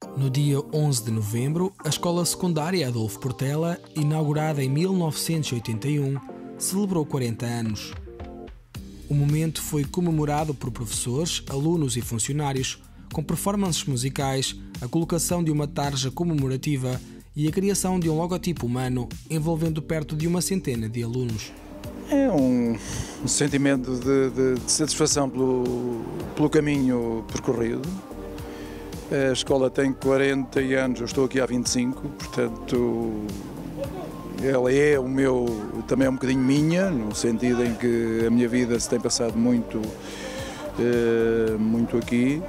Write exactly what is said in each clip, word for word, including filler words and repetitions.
No dia onze de novembro, a Escola Secundária Adolfo Portela, inaugurada em mil novecentos e oitenta e um, celebrou quarenta anos. O momento foi comemorado por professores, alunos e funcionários, com performances musicais, a colocação de uma tarja comemorativa e a criação de um logotipo humano envolvendo perto de uma centena de alunos. É um, um sentimento de, de, de satisfação pelo, pelo caminho percorrido. A escola tem quarenta anos, eu estou aqui há vinte e cinco, portanto ela é o meu, também é um bocadinho minha, no sentido em que a minha vida se tem passado muito, muito aqui.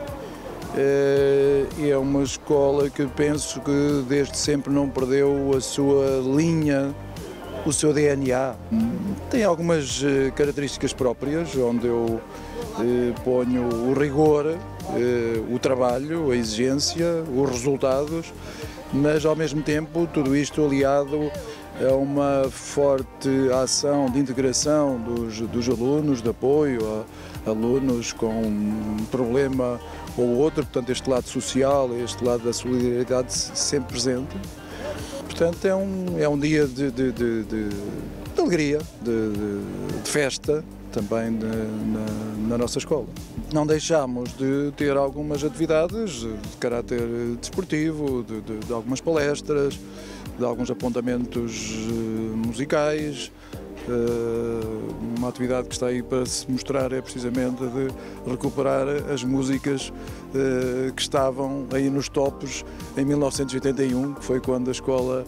É uma escola que penso que desde sempre não perdeu a sua linha, o seu D N A. Tem algumas características próprias, onde eu ponho o rigor, o trabalho, a exigência, os resultados, mas ao mesmo tempo tudo isto aliado a uma forte ação de integração dos, dos alunos, de apoio a alunos com um problema ou outro, portanto este lado social, este lado da solidariedade sempre presente. Portanto é um, é um dia de, de, de, de, de alegria, de, de, de festa também de, na, na nossa escola. Não deixamos de ter algumas atividades de caráter desportivo, de, de, de algumas palestras, de alguns apontamentos musicais. Uma atividade que está aí para se mostrar é precisamente de recuperar as músicas que estavam aí nos topos em mil novecentos e oitenta e um, que foi quando a escola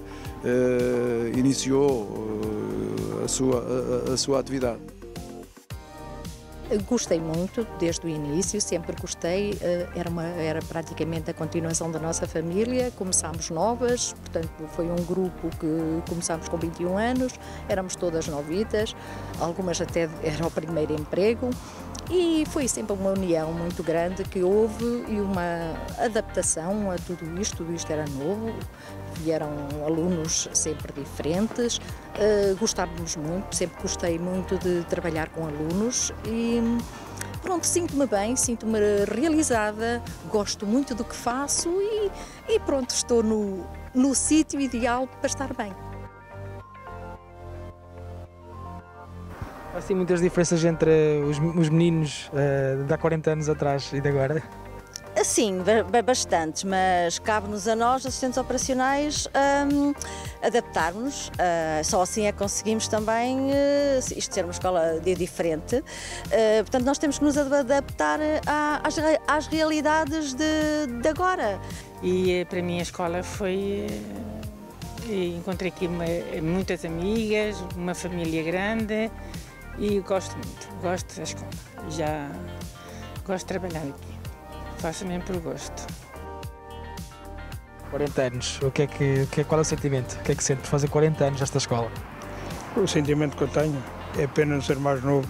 iniciou a sua, a, a sua atividade. Gostei muito desde o início, sempre gostei, era, uma, era praticamente a continuação da nossa família, começámos novas, portanto foi um grupo que começámos com vinte e um anos, éramos todas novitas, algumas até era o primeiro emprego e foi sempre uma união muito grande que houve e uma adaptação a tudo isto, tudo isto era novo, vieram alunos sempre diferentes, uh, gostávamos muito, sempre gostei muito de trabalhar com alunos e pronto, sinto-me bem, sinto-me realizada, gosto muito do que faço e, e pronto, estou no, no sítio ideal para estar bem. Há assim muitas diferenças entre os, os meninos uh, de há quarenta anos atrás e de agora? Sim, bastantes, mas cabe-nos a nós, assistentes operacionais, um, adaptarmos. Uh, só assim é que conseguimos também uh, isto ser uma escola de diferente. Uh, portanto, nós temos que nos adaptar a, às, às realidades de, de agora. E para mim a escola foi... Encontrei aqui uma, muitas amigas, uma família grande e gosto muito, gosto da escola. Já gosto de trabalhar aqui. Faço mesmo por gosto. quarenta anos, o que é que, o que é, qual é o sentimento? O que é que sente por fazer quarenta anos nesta escola? O sentimento que eu tenho é apenas ser mais novo.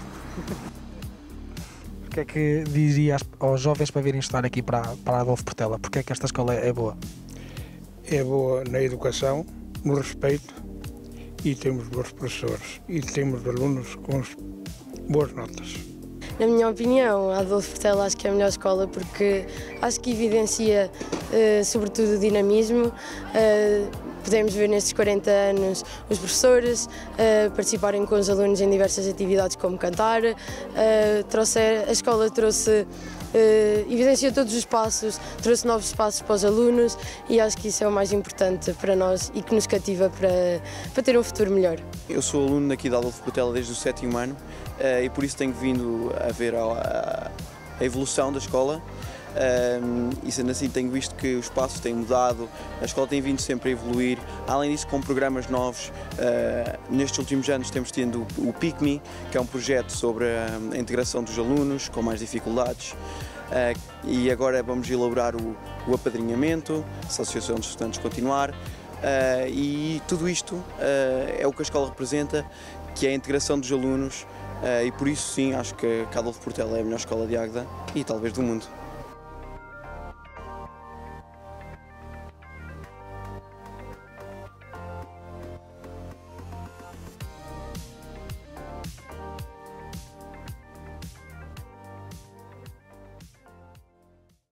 O que é que diria aos jovens para virem estar aqui para, para a Adolfo Portela? Porque é que esta escola é boa? É boa na educação, no respeito e temos bons professores e temos alunos com boas notas. Na minha opinião, a Adolfo Portela acho que é a melhor escola porque acho que evidencia uh, sobretudo o dinamismo. Uh, podemos ver nestes quarenta anos os professores uh, participarem com os alunos em diversas atividades como cantar. Uh, trouxer, a escola trouxe, uh, evidenciou todos os passos, trouxe novos passos para os alunos e acho que isso é o mais importante para nós e que nos cativa para, para ter um futuro melhor. Eu sou aluno aqui da Adolfo Portela desde o sétimo ano. Uh, e por isso tenho vindo a ver a, a, a evolução da escola um, e sendo assim tenho visto que os passos têm mudado, a escola tem vindo sempre a evoluir, além disso com programas novos. Uh, nestes últimos anos temos tido o P I C M I, que é um projeto sobre a, a integração dos alunos com mais dificuldades uh, e agora vamos elaborar o, o apadrinhamento, a Associação dos Estudantes Continuar uh, e tudo isto uh, é o que a escola representa, que é a integração dos alunos. Uh, e por isso sim, acho que a Adolfo Portela é a melhor escola de Águeda e talvez do mundo.